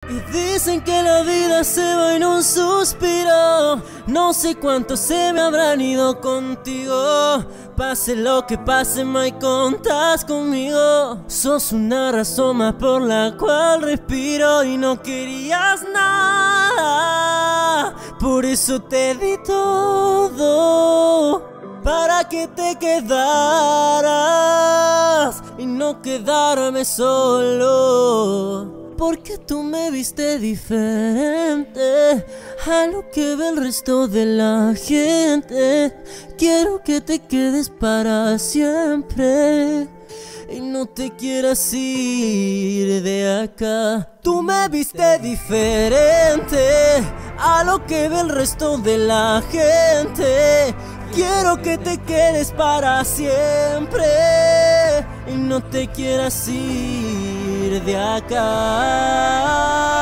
Y dicen que la vida se va en un suspiro. No sé cuántos se me habrán ido contigo. Pase lo que pase, May, contás conmigo. Sos una razón más por la cual respiro. Y no querías nada, por eso te di todo, para que te quedaras y no quedarme solo. Porque tú me viste diferente a lo que ve el resto de la gente. Quiero que te quedes para siempre y no te quieras ir de acá. Tú me viste diferente a lo que ve el resto de la gente. Quiero que te quedes para siempre y no te quieras ir de acá.